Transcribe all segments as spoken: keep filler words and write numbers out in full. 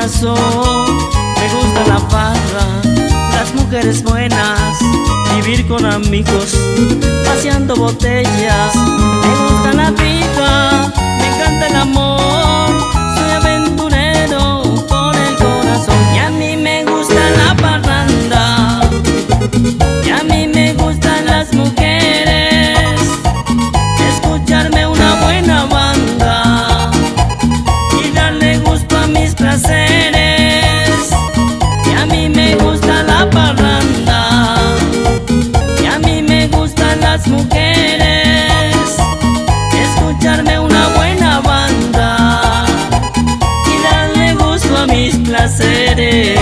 corazón. Me gusta la farra, las mujeres buenas, vivir con amigos, paseando botellas. Me gusta la vida, me encanta el amor, soy aventurero por el corazón. Y a mí me gusta la parranda, y a mí me gustan las mujeres, escucharme una buena banda y darle gusto a mis placeres. Y a mí me gusta la parranda, y a mí me gustan las mujeres, escucharme una buena banda y darle gusto a mis placeres.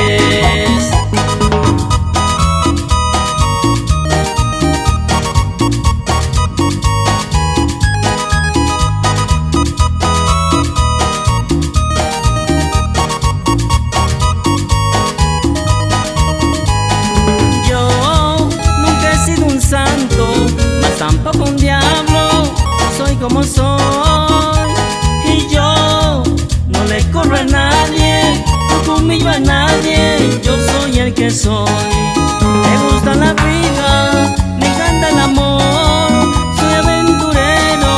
Tampoco un diablo, soy como soy, y yo no le corro a nadie, no humillo a nadie, yo soy el que soy. Me gusta la vida, me encanta el amor, soy aventurero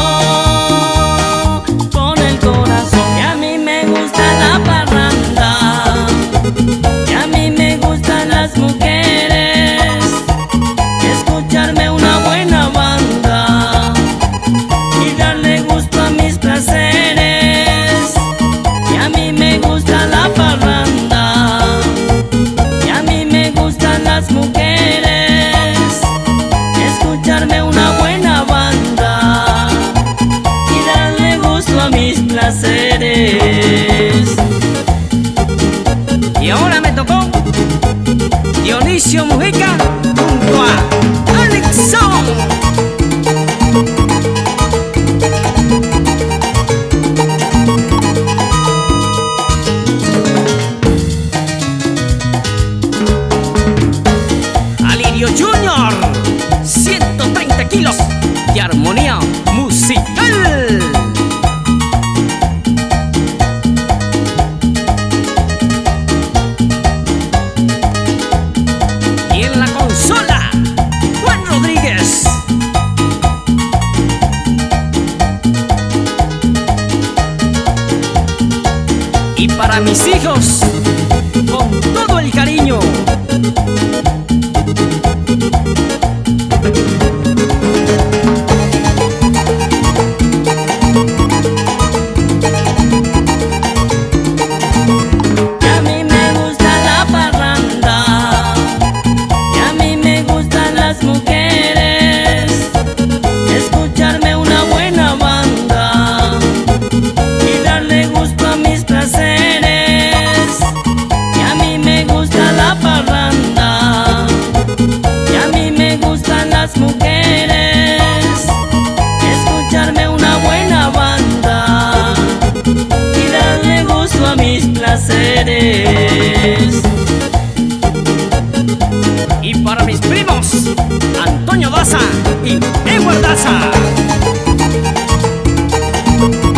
con el corazón. Y a mí me gusta la parranda, y a mí me gustan las mujeres, escucharme una buena banda y darle gusto a mis placeres. Y a mí me gusta la parranda, y a mí me gustan las mujeres, escucharme una buena banda y darle gusto a mis placeres. Y ahora me tocó Dionisio Mujica junto a Alexson. Alirio Junior, ciento treinta kilos de armonía musical. Y en la consola, Juan Rodríguez. Y para mis hijos, con todo el cariño, mujeres, escucharme una buena banda y darle gusto a mis placeres. y para mis primos Antonio Daza y Edward Daza.